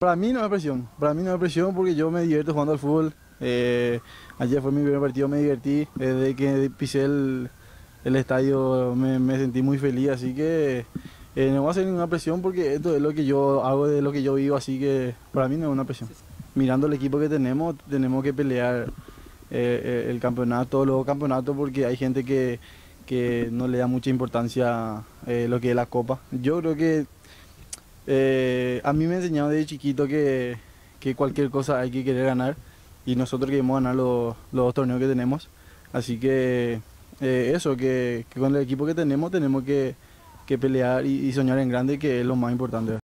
Para mí no es presión, para mí no es presión porque yo me divierto jugando al fútbol. Ayer fue mi primer partido, me divertí. Desde que pisé el estadio me sentí muy feliz, así que no va a ser ninguna presión porque esto es lo que yo hago, de lo que yo vivo, así que para mí no es una presión. Mirando el equipo que tenemos que pelear el campeonato, los campeonatos, porque hay gente que no le da mucha importancia lo que es la copa. Yo creo que a mí me enseñaron desde chiquito que cualquier cosa hay que querer ganar y nosotros queremos ganar los dos torneos que tenemos. Así que eso, que con el equipo que tenemos que pelear y soñar en grande, que es lo más importante.